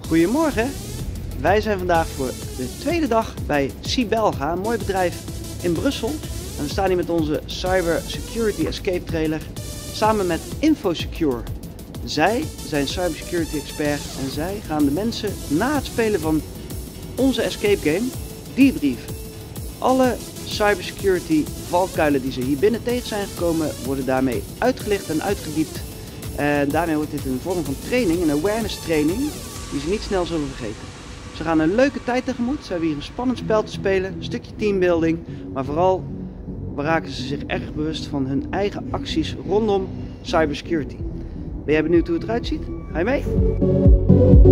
Goedemorgen, wij zijn vandaag voor de tweede dag bij Belga, een mooi bedrijf in Brussel. En we staan hier met onze Cyber Security-training samen met Infosecure. Zij zijn Cyber Security expert en zij gaan de mensen na het spelen van onze escape game debriefen. Alle cybersecurity valkuilen die ze hier binnen tegen zijn gekomen worden daarmee uitgelicht en uitgediept. En daarmee wordt dit een vorm van training, een awareness training, die ze niet snel zullen vergeten. Ze gaan een leuke tijd tegemoet, ze hebben hier een spannend spel te spelen, een stukje teambuilding, maar vooral raken ze zich erg bewust van hun eigen acties rondom cybersecurity. Ben jij benieuwd hoe het eruit ziet? Ga je mee?